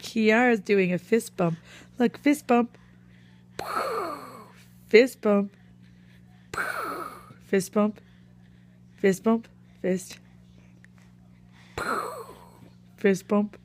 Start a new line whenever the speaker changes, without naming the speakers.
Kiara's doing a fist bump. Look, fist bump. Fist bump. Fist bump. Fist bump. Fist. Fist bump.